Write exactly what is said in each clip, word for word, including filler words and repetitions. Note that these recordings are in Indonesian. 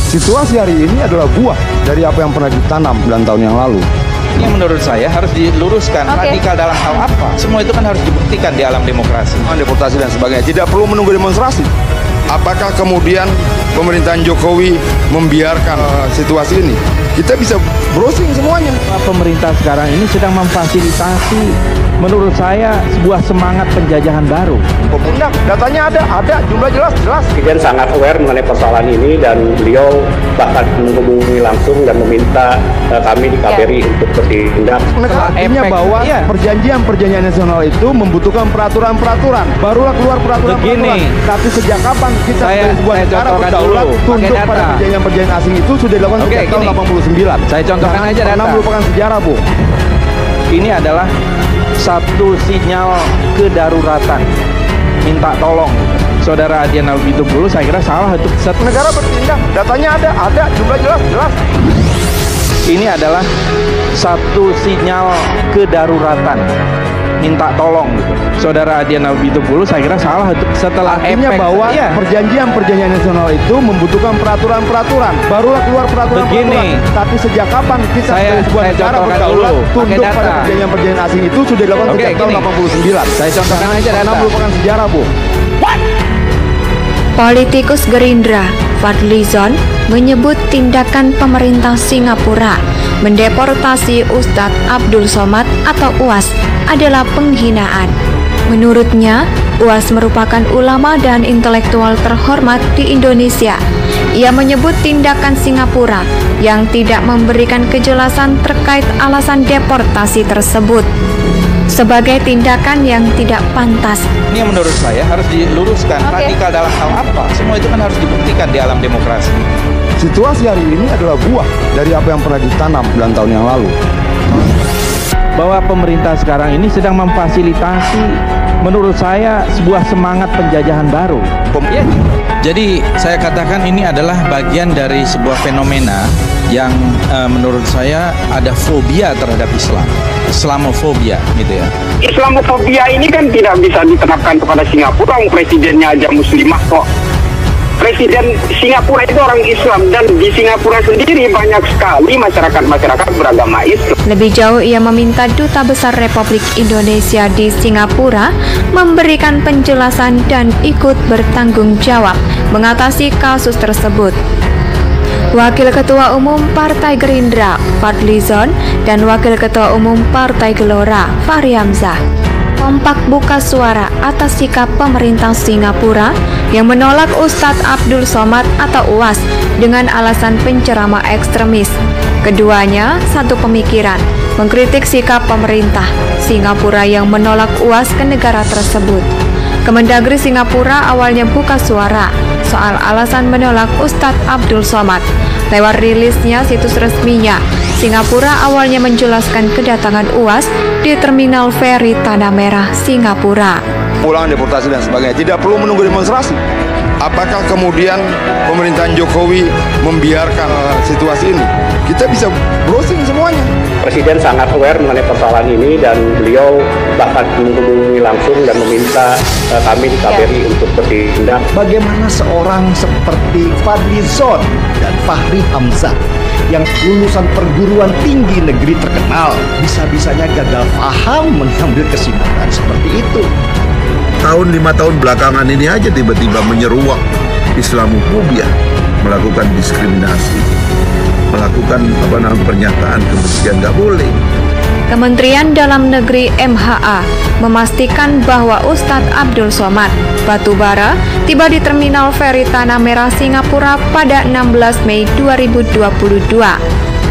Situasi hari ini adalah buah dari apa yang pernah ditanam sembilan tahun yang lalu. Yang menurut saya harus diluruskan. Okay. Radikal dalam hal apa? Semua itu kan harus dibuktikan di alam demokrasi. Deportasi dan sebagainya, tidak perlu menunggu demonstrasi. Apakah kemudian pemerintahan Jokowi membiarkan uh, situasi ini? Kita bisa browsing semuanya. Pemerintah sekarang ini sedang memfasilitasi, menurut saya, sebuah semangat penjajahan baru. Pemerintah, datanya ada, ada, jumlah jelas, jelas. Presiden sangat aware mengenai persoalan ini dan beliau bahkan menghubungi langsung dan meminta uh, kami di K B R I ya. untuk bertindak. Artinya bahwa iya. perjanjian-perjanjian nasional itu membutuhkan peraturan-peraturan. Barulah keluar peraturan-peraturan. Tapi sejak kapan kita saya, sebuah saya negara berdaulat tunduk pada perjanjian-perjanjian asing itu sudah dilakukan Oke, sejak tahun delapan puluh sembilan. Saya contohkan aja data. Karena merupakan sejarah, Bu. Ini adalah satu sinyal kedaruratan. Minta tolong. Saudara Adian Albitungulu, saya kira salah untuk satu negara bertindak. Datanya ada, ada, jumlah jelas, jelas. Ini adalah satu sinyal kedaruratan. Minta tolong. Saudara Adian Albitungulu, saya kira salah untuk setelah artinya efek, bahwa iya. perjanjian-perjanjian nasional itu membutuhkan peraturan-peraturan. Barulah keluar peraturan-peraturan. Tapi sejak kapan kita saya, sebuah saya negara berdaulat tunduk pada perjanjian-perjanjian asing itu sudah dilakukan Oke, sejak tahun delapan puluh sembilan. Saya contohkan aja data. Karena merupakan sejarah, Bu. What? Politikus Gerindra Fadly Zon menyebut tindakan pemerintah Singapura mendeportasi Ustadz Abdul Somad atau U A S adalah penghinaan. Menurutnya, U A S merupakan ulama dan intelektual terhormat di Indonesia. Ia menyebut tindakan Singapura yang tidak memberikan kejelasan terkait alasan deportasi tersebut sebagai tindakan yang tidak pantas. Ini yang menurut saya harus diluruskan. Okay. Radikal dalam hal apa? Semua itu kan harus dibuktikan di alam demokrasi. Situasi hari ini adalah buah dari apa yang pernah ditanam sembilan tahun yang lalu. Bahwa pemerintah sekarang ini sedang memfasilitasi, menurut saya, sebuah semangat penjajahan baru. Ya. Jadi saya katakan ini adalah bagian dari sebuah fenomena yang uh, menurut saya ada fobia terhadap Islam, Islamofobia gitu ya. Islamofobia ini kan tidak bisa diterapkan kepada Singapura, presidennya aja muslimah kok. Presiden Singapura itu orang Islam dan di Singapura sendiri banyak sekali masyarakat-masyarakat beragama Islam. Lebih jauh ia meminta Duta Besar Republik Indonesia di Singapura memberikan penjelasan dan ikut bertanggung jawab mengatasi kasus tersebut. Wakil Ketua Umum Partai Gerindra Fadly Zon dan Wakil Ketua Umum Partai Gelora Fahri Hamzah kompak buka suara atas sikap pemerintah Singapura yang menolak Ustadz Abdul Somad atau U A S dengan alasan penceramah ekstremis. Keduanya satu pemikiran, mengkritik sikap pemerintah Singapura yang menolak U A S ke negara tersebut. Kemendagri Singapura awalnya buka suara soal alasan menolak Ustadz Abdul Somad. Lewat rilisnya situs resminya, Singapura awalnya menjelaskan kedatangan U A S di Terminal Feri Tanah Merah, Singapura. Ulangan deportasi dan sebagainya, tidak perlu menunggu demonstrasi. Apakah kemudian pemerintahan Jokowi membiarkan uh, situasi ini? Kita bisa browsing semuanya. Presiden sangat aware mengenai persoalan ini dan beliau bahkan menghubungi langsung dan meminta uh, kami di K B R I ya. untuk bertindak. Bagaimana seorang seperti Fadly Zon dan Fahri Hamzah yang lulusan perguruan tinggi negeri terkenal bisa-bisanya gagal paham mengambil kesimpulan seperti itu. Tahun lima tahun belakangan ini aja tiba-tiba menyeruak Islamofobia, melakukan diskriminasi, melakukan apa namanya pernyataan kebencian, nggak boleh. Kementerian Dalam Negeri M H A memastikan bahwa Ustadz Abdul Somad Batubara tiba di Terminal Feri Tanah Merah, Singapura pada enam belas Mei dua ribu dua puluh dua.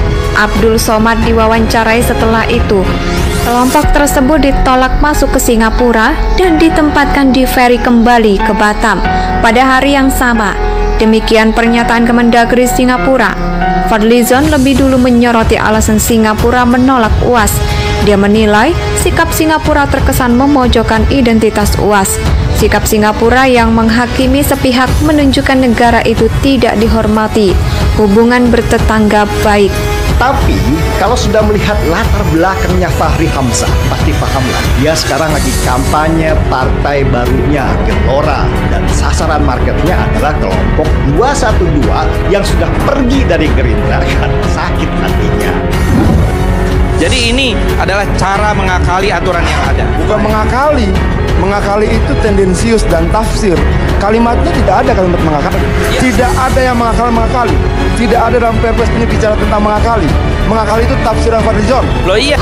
Abdul Somad diwawancarai setelah itu. Kelompok tersebut ditolak masuk ke Singapura dan ditempatkan di feri kembali ke Batam pada hari yang sama. Demikian pernyataan Kemendagri Singapura. Fadly Zon lebih dulu menyoroti alasan Singapura menolak U A S. Dia menilai sikap Singapura terkesan memojokkan identitas U A S. Sikap Singapura yang menghakimi sepihak menunjukkan negara itu tidak dihormati. Hubungan bertetangga baik. Tapi kalau sudah melihat latar belakangnya Fahri Hamzah, pasti pahamlah dia sekarang lagi kampanye partai barunya Gelora, dan sasaran marketnya adalah kelompok dua satu dua yang sudah pergi dari Gerindra karena sakit hatinya. Jadi ini adalah cara mengakali aturan yang ada. Bukan mengakali, mengakali itu tendensius dan tafsir. Kalimatnya tidak ada kalimat mengakali. Ya. Tidak ada yang mengakali-mengakali. Tidak ada dalam Perpres ini bicara tentang mengakali. Mengakali itu tafsiran Fadlizon. Loh iya.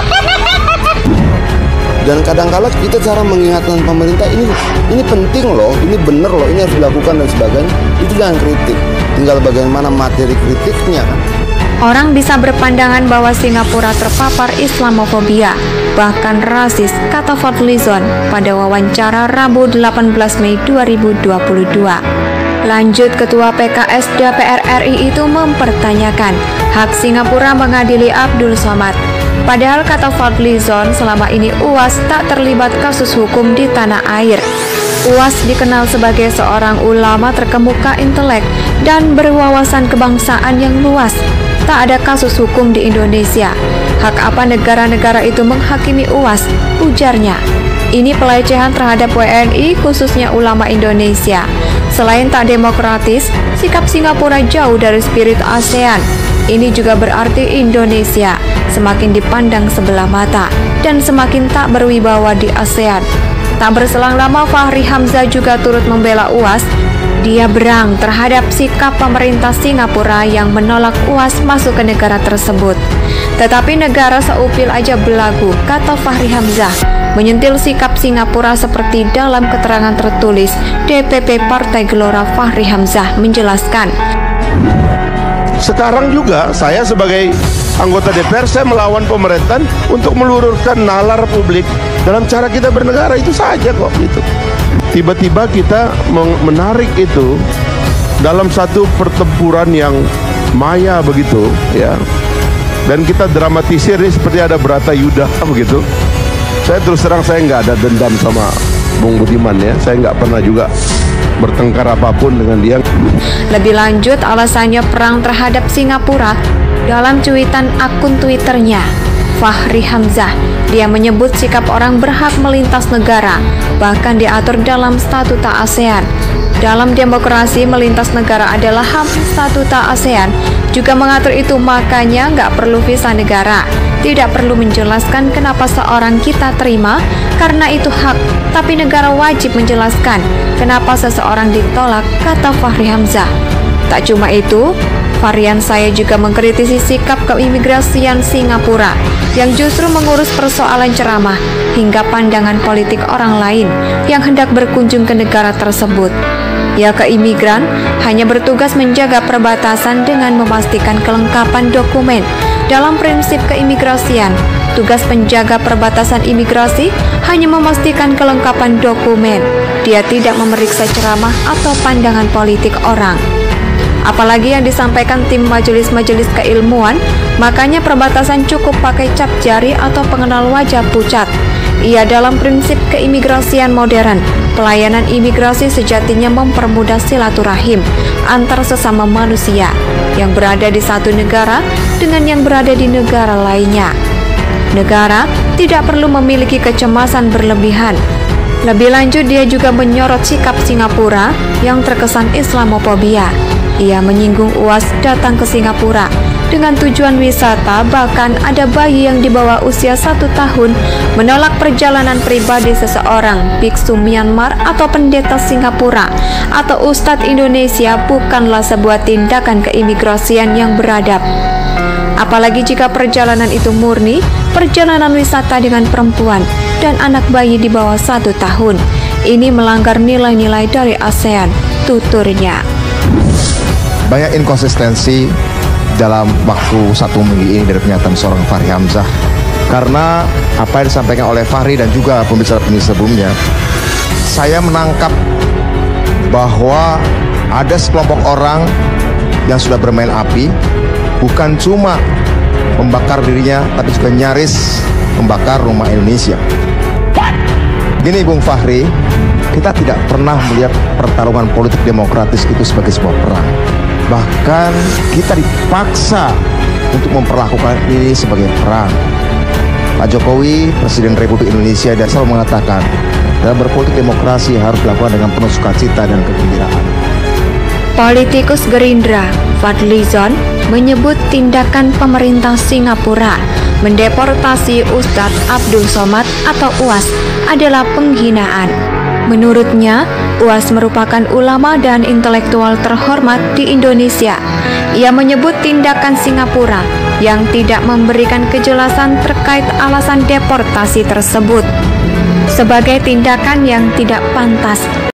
Dan kadang-kala kita cara mengingatkan pemerintah ini ini penting loh, ini benar loh, ini harus dilakukan dan sebagainya. Itu jangan kritik. Tinggal bagaimana materi kritiknya. Orang bisa berpandangan bahwa Singapura terpapar Islamofobia, bahkan rasis, kata Fadlizon pada wawancara Rabu delapan belas Mei dua ribu dua puluh dua. Lanjut, Ketua P K S D P R R I itu mempertanyakan hak Singapura mengadili Abdul Somad. Padahal kata Fadlizon, selama ini U A S tak terlibat kasus hukum di tanah air. U A S dikenal sebagai seorang ulama terkemuka intelek dan berwawasan kebangsaan yang luas. Tak ada kasus hukum di Indonesia. Hak apa negara-negara itu menghakimi U A S? Ujarnya. Ini pelecehan terhadap W N I, khususnya ulama Indonesia. Selain tak demokratis, sikap Singapura jauh dari spirit ASEAN. Ini juga berarti Indonesia semakin dipandang sebelah mata dan semakin tak berwibawa di ASEAN. Tak berselang lama, Fahri Hamzah juga turut membela U A S. Dia berang terhadap sikap pemerintah Singapura yang menolak U A S masuk ke negara tersebut. Tetapi negara seupil aja belagu, kata Fahri Hamzah, menyentil sikap Singapura seperti dalam keterangan tertulis D P P Partai Gelora. Fahri Hamzah menjelaskan. Sekarang juga saya sebagai anggota D P R, saya melawan pemerintahan untuk meluruskan nalar publik dalam cara kita bernegara, itu saja kok gitu. Tiba-tiba kita menarik itu dalam satu pertempuran yang maya begitu ya, dan kita dramatisir ini seperti ada Bratayuda begitu. Saya terus terang saya nggak ada dendam sama Bung Budiman ya, saya nggak pernah juga bertengkar apapun dengan dia. Lebih lanjut, alasannya perang terhadap Singapura. Dalam cuitan akun Twitternya, Fahri Hamzah, dia menyebut sikap orang berhak melintas negara, bahkan diatur dalam Statuta ASEAN. Dalam demokrasi, melintas negara adalah H A M. Statuta ASEAN juga mengatur itu, makanya nggak perlu visa negara. Tidak perlu menjelaskan kenapa seorang kita terima, karena itu hak, tapi negara wajib menjelaskan kenapa seseorang ditolak, kata Fahri Hamzah. Tak cuma itu, varian saya juga mengkritisi sikap keimigrasian Singapura yang justru mengurus persoalan ceramah hingga pandangan politik orang lain yang hendak berkunjung ke negara tersebut. Ya, keimigran hanya bertugas menjaga perbatasan dengan memastikan kelengkapan dokumen. Dalam prinsip keimigrasian, tugas penjaga perbatasan imigrasi hanya memastikan kelengkapan dokumen. Dia tidak memeriksa ceramah atau pandangan politik orang. Apalagi yang disampaikan tim majelis-majelis keilmuan, makanya perbatasan cukup pakai cap jari atau pengenal wajah pucat. Ia dalam prinsip keimigrasian modern, pelayanan imigrasi sejatinya mempermudah silaturahim antar sesama manusia yang berada di satu negara dengan yang berada di negara lainnya. Negara tidak perlu memiliki kecemasan berlebihan. Lebih lanjut, dia juga menyorot sikap Singapura yang terkesan Islamofobia. Ia menyinggung U A S datang ke Singapura dengan tujuan wisata, bahkan ada bayi yang di bawah usia satu tahun menolak perjalanan pribadi seseorang. Biksu Myanmar atau pendeta Singapura atau Ustadz Indonesia bukanlah sebuah tindakan keimigrasian yang beradab. Apalagi jika perjalanan itu murni perjalanan wisata dengan perempuan dan anak bayi di bawah satu tahun. Ini melanggar nilai-nilai dari ASEAN, tuturnya. Banyak inkonsistensi dalam waktu satu minggu ini dari pernyataan seorang Fahri Hamzah, karena apa yang disampaikan oleh Fahri dan juga pembicara-pembicara sebelumnya, saya menangkap bahwa ada sekelompok orang yang sudah bermain api, bukan cuma membakar dirinya, tapi juga nyaris membakar rumah Indonesia. Gini Bung Fahri, kita tidak pernah melihat pertarungan politik demokratis itu sebagai sebuah perang. Bahkan kita dipaksa untuk memperlakukan ini sebagai perang. Pak Jokowi, Presiden Republik Indonesia, dan selalu mengatakan, dalam berpolitik demokrasi harus dilakukan dengan penuh sukacita dan kegembiraan. Politikus Gerindra, Fadly Zon, menyebut tindakan pemerintah Singapura mendeportasi Ustadz Abdul Somad atau U A S adalah penghinaan. Menurutnya, U A S merupakan ulama dan intelektual terhormat di Indonesia. Ia menyebut tindakan Singapura yang tidak memberikan kejelasan terkait alasan deportasi tersebut sebagai tindakan yang tidak pantas.